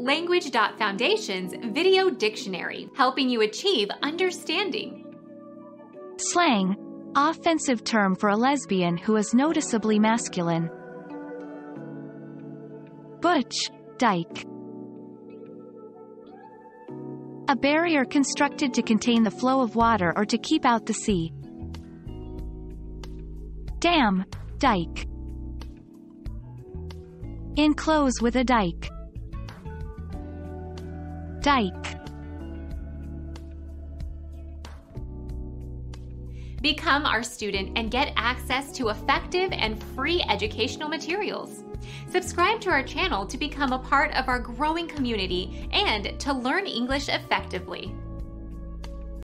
Language.Foundation's Video Dictionary, helping you achieve understanding. Slang. Offensive term for a lesbian who is noticeably masculine. Butch. Dyke. A barrier constructed to contain the flow of water or to keep out the sea. Dam. Dyke. Enclose with a dike. Dyke. Become our student and get access to effective and free educational materials. Subscribe to our channel to become a part of our growing community and to learn English effectively.